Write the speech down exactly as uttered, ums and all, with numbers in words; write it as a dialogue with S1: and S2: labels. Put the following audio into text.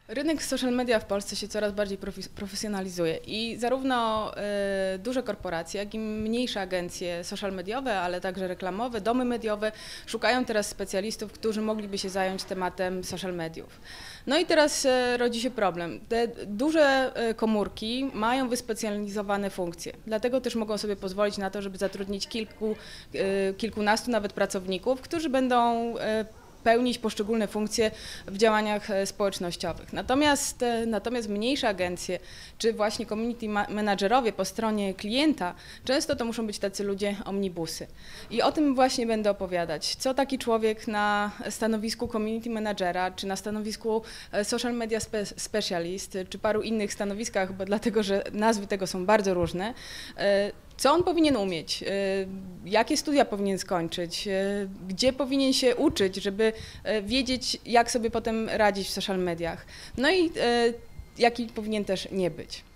S1: Rynek social media w Polsce się coraz bardziej profesjonalizuje i zarówno y, duże korporacje, jak i mniejsze agencje social mediowe, ale także reklamowe, domy mediowe szukają teraz specjalistów, którzy mogliby się zająć tematem social mediów. No i teraz y, rodzi się problem. Te duże y, komórki mają wyspecjalizowane funkcje, dlatego też mogą sobie pozwolić na to, żeby zatrudnić kilku, y, kilkunastu nawet pracowników, którzy będą y, pełnić poszczególne funkcje w działaniach społecznościowych. Natomiast, natomiast mniejsze agencje, czy właśnie community managerowie po stronie klienta, często to muszą być tacy ludzie omnibusy. I o tym właśnie będę opowiadać. Co taki człowiek na stanowisku community managera, czy na stanowisku social media spe specialist, czy paru innych stanowiskach, bo dlatego, że nazwy tego są bardzo różne, co on powinien umieć, jakie studia powinien skończyć, gdzie powinien się uczyć, żeby wiedzieć, jak sobie potem radzić w social mediach, no i jaki powinien też nie być.